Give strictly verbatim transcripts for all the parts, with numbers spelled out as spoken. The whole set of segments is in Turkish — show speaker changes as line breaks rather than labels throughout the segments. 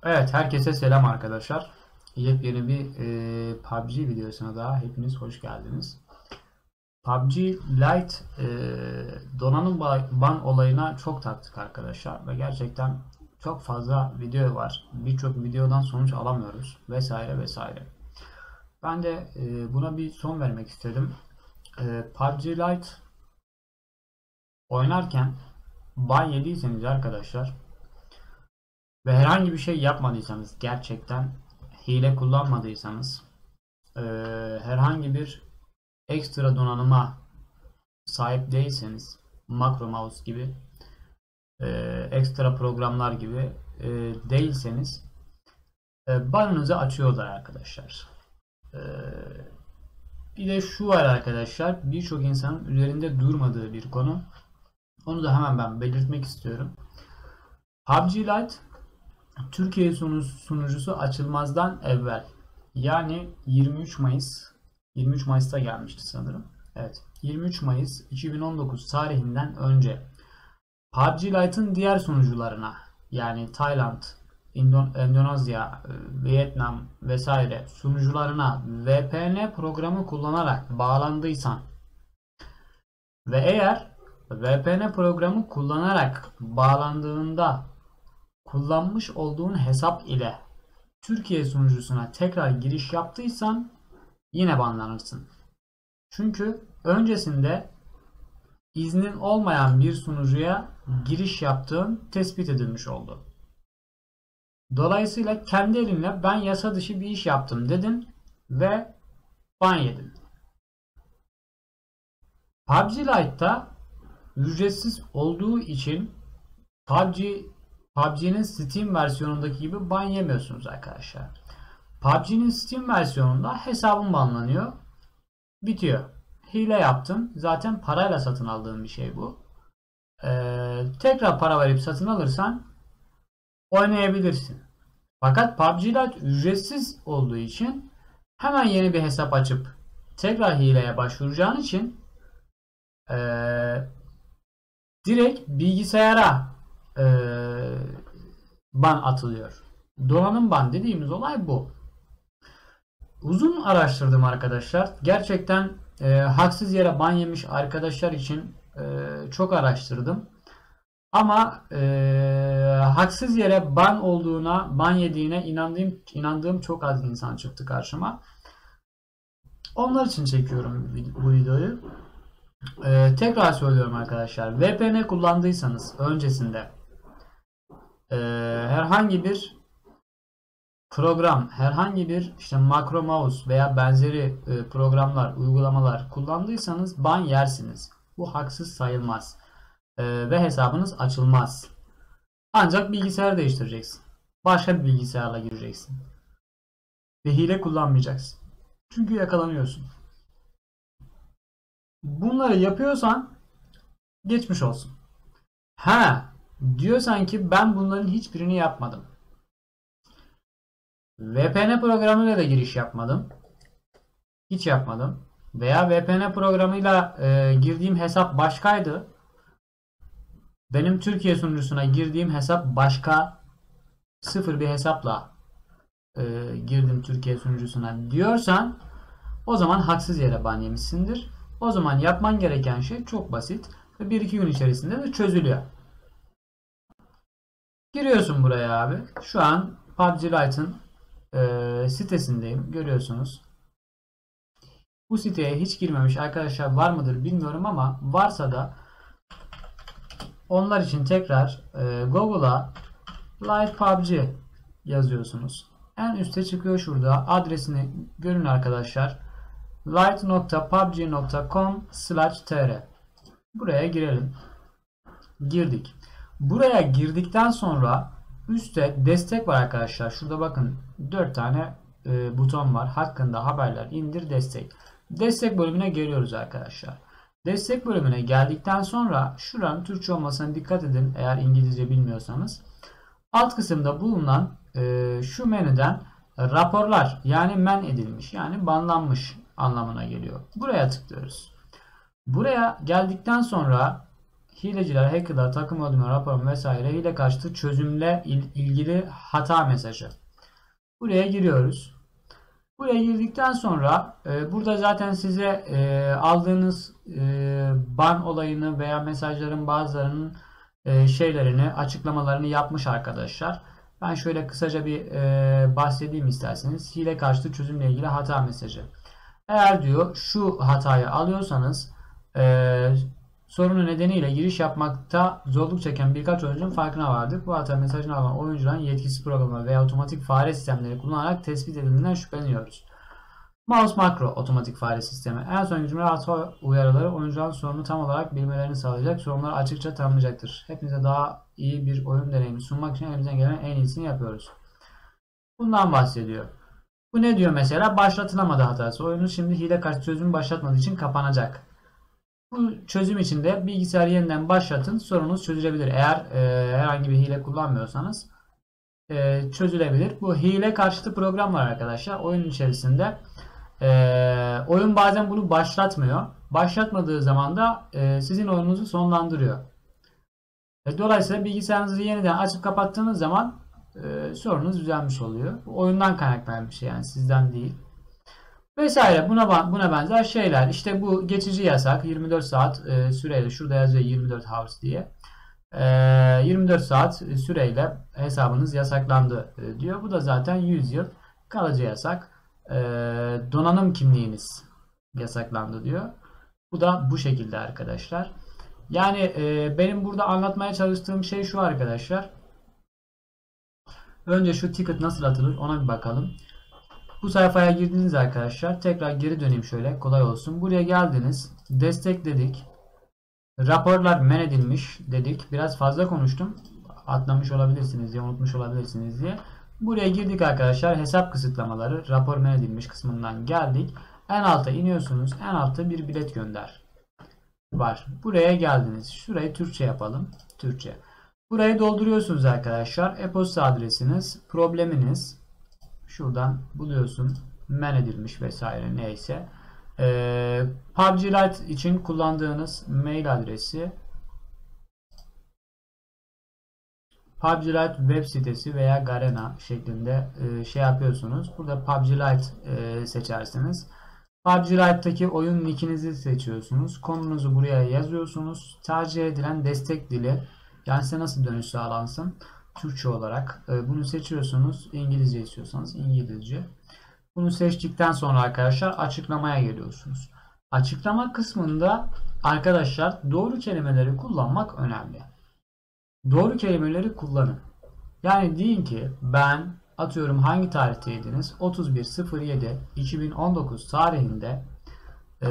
Evet, herkese selam arkadaşlar. Yepyeni bir e, P U B G videosuna daha hepiniz hoş geldiniz. P U B G Lite e, donanım ban olayına çok taktık arkadaşlar ve gerçekten çok fazla video var. Birçok videodan sonuç alamıyoruz vesaire vesaire. Ben de e, buna bir son vermek istedim. E, P U B G Lite oynarken ban yediyseniz arkadaşlar ve herhangi bir şey yapmadıysanız, gerçekten hile kullanmadıysanız, e, herhangi bir ekstra donanıma sahip değilseniz, makro mouse gibi, e, ekstra programlar gibi e, değilseniz, e, banınızı açıyorlar arkadaşlar. E, bir de şu var arkadaşlar, birçok insanın üzerinde durmadığı bir konu. Onu da hemen ben belirtmek istiyorum. P U B G Lite Türkiye sunucusu açılmazdan evvel, yani yirmi üç Mayıs yirmi üç Mayıs'ta gelmişti sanırım. Evet, yirmi üç Mayıs iki bin on dokuz tarihinden önce P U B G Lite'ın diğer sunucularına, yani Tayland, İndon Endonezya, Vietnam vesaire sunucularına V P N programı kullanarak bağlandıysan ve eğer V P N programı kullanarak bağlandığında kullanmış olduğun hesap ile Türkiye sunucusuna tekrar giriş yaptıysan yine banlanırsın. Çünkü öncesinde iznin olmayan bir sunucuya giriş yaptığın tespit edilmiş oldu. Dolayısıyla kendi elinle ben yasa dışı bir iş yaptım dedin ve ban yedin. P U B G Lite'da ücretsiz olduğu için P U B G P U B G'nin Steam versiyonundaki gibi ban yemiyorsunuz arkadaşlar. P U B G'nin Steam versiyonunda hesabın banlanıyor. Bitiyor. Hile yaptın. Zaten parayla satın aldığın bir şey bu. Ee, tekrar para verip satın alırsan oynayabilirsin. Fakat P U B G Lite ücretsiz olduğu için hemen yeni bir hesap açıp tekrar hileye başvuracağın için ee, direkt bilgisayara ee, ban atılıyor. Donanım ban dediğimiz olay bu. Uzun araştırdım arkadaşlar. Gerçekten e, haksız yere ban yemiş arkadaşlar için e, çok araştırdım. Ama e, haksız yere ban olduğuna, ban yediğine inandığım, inandığım çok az insan çıktı karşıma. Onlar için çekiyorum bu videoyu. E, tekrar söylüyorum arkadaşlar. V P N kullandıysanız öncesinde e, herhangi bir program, herhangi bir işte makro mouse veya benzeri e, programlar, uygulamalar kullandıysanız ban yersiniz. Bu haksız sayılmaz. E, ve hesabınız açılmaz. Ancak bilgisayar değiştireceksin. Başka bir bilgisayarla gireceksin. Ve hile kullanmayacaksın. Çünkü yakalanıyorsun. Bunları yapıyorsan geçmiş olsun. Ha, diyorsan ki ben bunların hiçbirini yapmadım. V P N programıyla da giriş yapmadım. Hiç yapmadım. Veya V P N programıyla e, girdiğim hesap başkaydı. Benim Türkiye sunucusuna girdiğim hesap başka, sıfır bir hesapla e, girdim Türkiye sunucusuna diyorsan o zaman haksız yere ban yemişsindir. O zaman yapman gereken şey çok basit ve bir iki gün içerisinde de çözülüyor. Giriyorsun buraya abi. Şu an P U B G Lite'ın e, sitesindeyim. Görüyorsunuz. Bu siteye hiç girmemiş arkadaşlar var mıdır bilmiyorum ama varsa da onlar için tekrar e, Google'a Lite P U B G yazıyorsunuz. En üstte çıkıyor şurada. Adresini görün arkadaşlar. lite nokta pubg nokta com slash tr. Buraya girelim. Girdik. Buraya girdikten sonra üstte destek var arkadaşlar. Şurada bakın dört tane e, buton var. Hakkında haberler, indir, destek. Destek bölümüne geliyoruz arkadaşlar. Destek bölümüne geldikten sonra şuranın Türkçe olmasına dikkat edin eğer İngilizce bilmiyorsanız. Alt kısımda bulunan e, şu menüden raporlar, yani men edilmiş, yani banlanmış anlamına geliyor. Buraya tıklıyoruz. Buraya geldikten sonra Hileciler, hackerlar, takım ödeme raporu vesaire hile karşıtı çözümle il ilgili hata mesajı. Buraya giriyoruz. Buraya girdikten sonra e, burada zaten size e, aldığınız e, ban olayını veya mesajların bazılarının e, şeylerini, açıklamalarını yapmış arkadaşlar. Ben şöyle kısaca bir e, bahsedeyim isterseniz. Hile karşıtı çözümle ilgili hata mesajı. Eğer diyor şu hatayı alıyorsanız e, sorunu nedeniyle giriş yapmakta zorluk çeken birkaç oyuncunun farkına vardık. Bu hata mesajını alan oyuncuların yetkisiz programı veya otomatik fare sistemleri kullanarak tespit edildiğinden şüpheleniyoruz. Mouse Makro otomatik fare sistemi. En son cümle hata uyarıları oyuncuların sorunu tam olarak bilmelerini sağlayacak. Sorunları açıkça tanımlayacaktır. Hepinize daha iyi bir oyun deneyimi sunmak için elimizden gelen en iyisini yapıyoruz. Bundan bahsediyor. Bu ne diyor mesela? Başlatılamadı hatası. Oyunun şimdi hile karşı çözümü başlatmadığı için kapanacak. Bu çözüm için de bilgisayarı yeniden başlatın. Sorunuz çözülebilir. Eğer e, herhangi bir hile kullanmıyorsanız e, çözülebilir. Bu hile karşıtı program var arkadaşlar. Oyun içerisinde e, oyun bazen bunu başlatmıyor. Başlatmadığı zaman da e, sizin oyununuzu sonlandırıyor. E, dolayısıyla bilgisayarınızı yeniden açıp kapattığınız zaman e, sorunuz düzelmiş oluyor. Bu oyundan kaynaklanan bir şey, yani sizden değil. Vesaire buna buna benzer şeyler. İşte bu geçici yasak yirmi dört saat e, süreyle, şurada yazıyor yirmi dört hours diye. E, yirmi dört saat süreyle hesabınız yasaklandı e, diyor. Bu da zaten yüz yıl kalıcı yasak. E, donanım kimliğiniz yasaklandı diyor. Bu da bu şekilde arkadaşlar. Yani e, benim burada anlatmaya çalıştığım şey şu arkadaşlar. Önce şu ticket nasıl atılır ona bir bakalım. Bu sayfaya girdiniz arkadaşlar. Tekrar geri döneyim şöyle kolay olsun. Buraya geldiniz. Destek dedik. Raporlar men edilmiş dedik. Biraz fazla konuştum. Atlamış olabilirsiniz diye, unutmuş olabilirsiniz diye. Buraya girdik arkadaşlar. Hesap kısıtlamaları, rapor men edilmiş kısmından geldik. En alta iniyorsunuz. En altta bir bilet gönder var. Buraya geldiniz. Şurayı Türkçe yapalım. Türkçe. Burayı dolduruyorsunuz arkadaşlar. E-posta adresiniz, probleminiz. Şuradan buluyorsun. Men edilmiş vesaire neyse. Ee, P U B G Lite için kullandığınız mail adresi, P U B G Lite web sitesi veya Garena şeklinde e, şey yapıyorsunuz. Burada P U B G Lite e, seçersiniz. P U B G Lite'daki oyun nickinizi seçiyorsunuz. Konunuzu buraya yazıyorsunuz. Tercih edilen destek dili, yani size nasıl dönüş sağlansın? Türkçe olarak bunu seçiyorsunuz. İngilizce istiyorsanız İngilizce. Bunu seçtikten sonra arkadaşlar açıklamaya geliyorsunuz. Açıklama kısmında arkadaşlar doğru kelimeleri kullanmak önemli. Doğru kelimeleri kullanın. Yani deyin ki ben atıyorum hangi tarihtaydınız? otuz bir sıfır yedi iki bin on dokuz tarihinde e,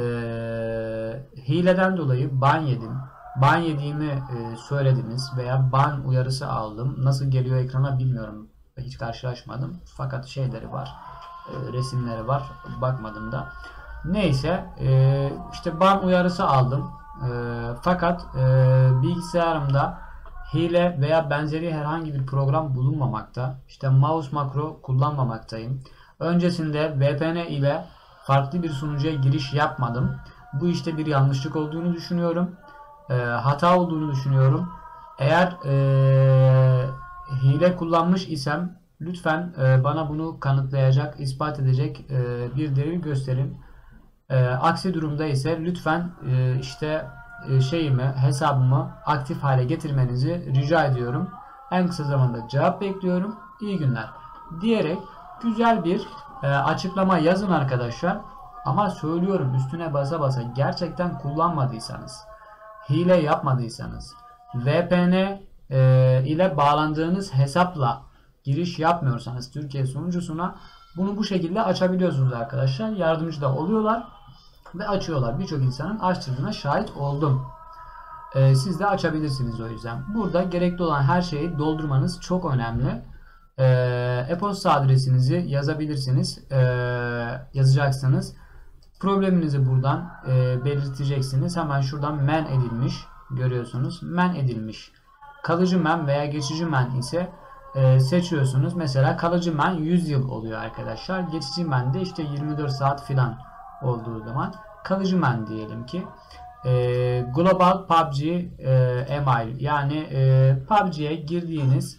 hileden dolayı ban yedim. Ban yediğimi e, söylediniz veya ban uyarısı aldım. Nasıl geliyor ekrana bilmiyorum. Hiç karşılaşmadım. Fakat şeyleri var. E, resimleri var. Bakmadım da. Neyse. E, işte ban uyarısı aldım. E, fakat e, bilgisayarımda hile veya benzeri herhangi bir program bulunmamakta. İşte mouse makro kullanmamaktayım. Öncesinde V P N ile farklı bir sunucuya giriş yapmadım. Bu işte bir yanlışlık olduğunu düşünüyorum. E, hata olduğunu düşünüyorum. Eğer e, hile kullanmış isem lütfen e, bana bunu kanıtlayacak, ispat edecek e, bir delil gösterin. E, aksi durumda ise lütfen e, işte e, şeyimi, hesabımı aktif hale getirmenizi rica ediyorum. En kısa zamanda cevap bekliyorum. İyi günler diyerek güzel bir e, açıklama yazın arkadaşlar. Ama söylüyorum, üstüne basa basa, gerçekten kullanmadıysanız, hile yapmadıysanız, V P N e, ile bağlandığınız hesapla giriş yapmıyorsanız Türkiye sunucusuna, bunu bu şekilde açabiliyorsunuz arkadaşlar. Yardımcı da oluyorlar ve açıyorlar. Birçok insanın açtığına şahit oldum. E, siz de açabilirsiniz o yüzden. Burada gerekli olan her şeyi doldurmanız çok önemli. E-posta adresinizi yazabilirsiniz. E, yazacaksınız. Probleminizi buradan e, belirteceksiniz. Hemen şuradan men edilmiş görüyorsunuz. Men edilmiş. Kalıcı men veya geçici men ise e, seçiyorsunuz. Mesela kalıcı men yüz yıl oluyor arkadaşlar. Geçici men de işte yirmi dört saat filan olduğu zaman kalıcı men diyelim ki. e, Global P U B G e, email, yani e, P U B G'ye girdiğiniz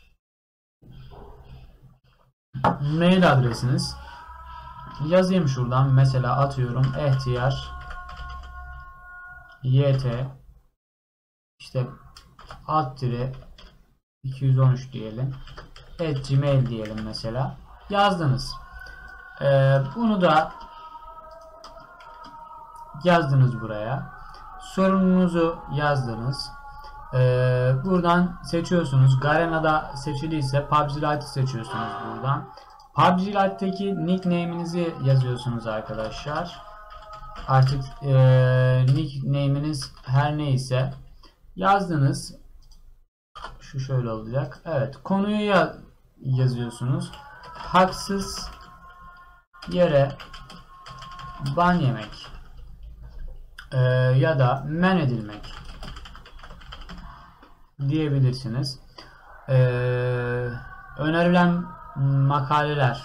mail adresiniz. Yazayım şuradan, mesela atıyorum ihtiyar yt işte alt tire iki yüz on üç diyelim, at gmail diyelim mesela. Yazdınız. Ee, bunu da yazdınız buraya. Sorununuzu yazdınız. Ee, buradan seçiyorsunuz. Garena'da seçiliyse P U B G Lite'ı seçiyorsunuz buradan. P U B G Lite'deki nickname'inizi yazıyorsunuz arkadaşlar. Artık e, nickname'iniz her neyse yazdınız. Şu şöyle olacak. Evet, konuyu ya yazıyorsunuz. Haksız yere ban yemek e, ya da men edilmek diyebilirsiniz. E, önerilen makaleler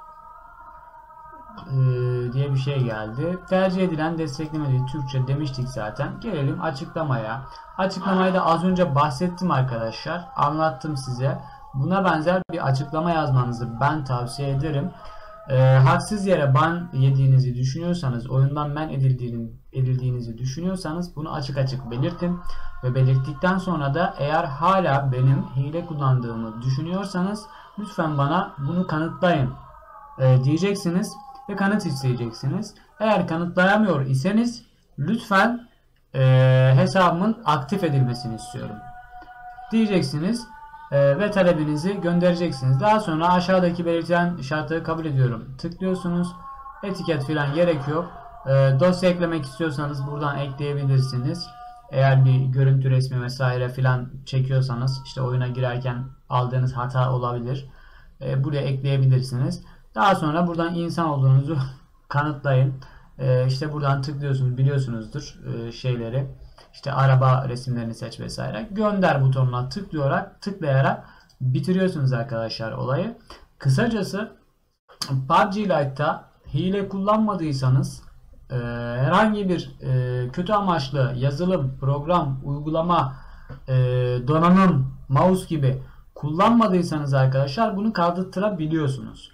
e, diye bir şey geldi. Tercih edilen desteklemediği Türkçe demiştik zaten. Gelelim açıklamaya. Açıklamayı da az önce bahsettim arkadaşlar. Anlattım size. Buna benzer bir açıklama yazmanızı ben tavsiye ederim. E, haksız yere ban yediğinizi düşünüyorsanız, oyundan men edildiğini, edildiğinizi düşünüyorsanız bunu açık açık belirtin. Ve belirttikten sonra da eğer hala benim hile kullandığımı düşünüyorsanız lütfen bana bunu kanıtlayın e, diyeceksiniz ve kanıt isteyeceksiniz. Eğer kanıtlayamıyor iseniz lütfen e, hesabımın aktif edilmesini istiyorum diyeceksiniz e, ve talebinizi göndereceksiniz. Daha sonra aşağıdaki belirtilen şartları kabul ediyorum tıklıyorsunuz. Etiket falan gerek yok. E, dosya eklemek istiyorsanız buradan ekleyebilirsiniz. Eğer bir görüntü resmi vesaire filan çekiyorsanız, işte oyuna girerken aldığınız hata olabilir. E, buraya ekleyebilirsiniz. Daha sonra buradan insan olduğunuzu kanıtlayın. E, işte buradan tıklıyorsunuz, biliyorsunuzdur e, şeyleri. İşte araba resimlerini seç vesaire. Gönder butonuna tıklayarak, tıklayarak bitiriyorsunuz arkadaşlar olayı. Kısacası P U B G Lite'ta hile kullanmadıysanız, Ee, herhangi bir e, kötü amaçlı yazılım, program, uygulama, e, donanım, mouse gibi kullanmadıysanız arkadaşlar bunu kaldırtırabiliyorsunuz.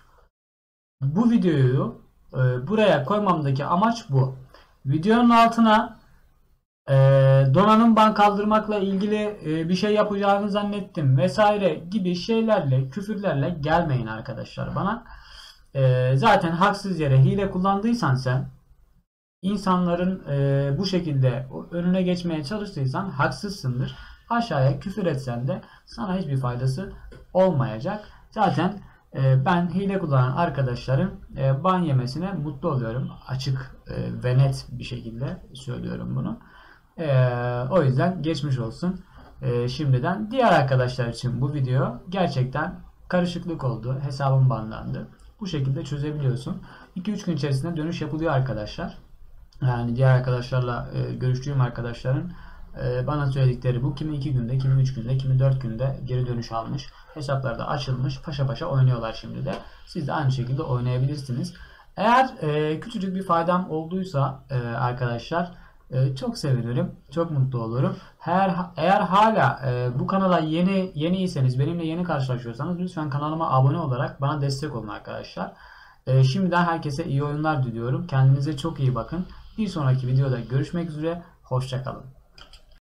Bu videoyu e, buraya koymamdaki amaç bu. Videonun altına e, donanım ban kaldırmakla ilgili e, bir şey yapacağını zannettim vesaire gibi şeylerle, küfürlerle gelmeyin arkadaşlar bana. E, zaten haksız yere hile kullandıysan sen, İnsanların e, bu şekilde önüne geçmeye çalıştıysan haksızsındır. Aşağıya küfür etsen de sana hiçbir faydası olmayacak. Zaten e, ben hile kullanan arkadaşların e, ban yemesine mutlu oluyorum. Açık e, ve net bir şekilde söylüyorum bunu. E, o yüzden geçmiş olsun e, şimdiden. Diğer arkadaşlar için bu video gerçekten karışıklık oldu. Hesabım banlandı. Bu şekilde çözebiliyorsun. iki üç gün içerisinde dönüş yapılıyor arkadaşlar. Yani diğer arkadaşlarla e, görüştüğüm arkadaşların e, bana söyledikleri bu. Kimi iki günde, kimi üç günde, kimi dört günde geri dönüş almış. Hesaplar da açılmış. Paşa paşa oynuyorlar şimdi de. Siz de aynı şekilde oynayabilirsiniz. Eğer e, küçücük bir faydam olduysa e, arkadaşlar e, çok sevinirim. Çok mutlu olurum. Eğer, eğer hala e, bu kanala yeni yeniyseniz, benimle yeni karşılaşıyorsanız lütfen kanalıma abone olarak bana destek olun arkadaşlar. E, şimdiden herkese iyi oyunlar diliyorum. Kendinize çok iyi bakın. Bir sonraki videoda görüşmek üzere. Hoşça kalın.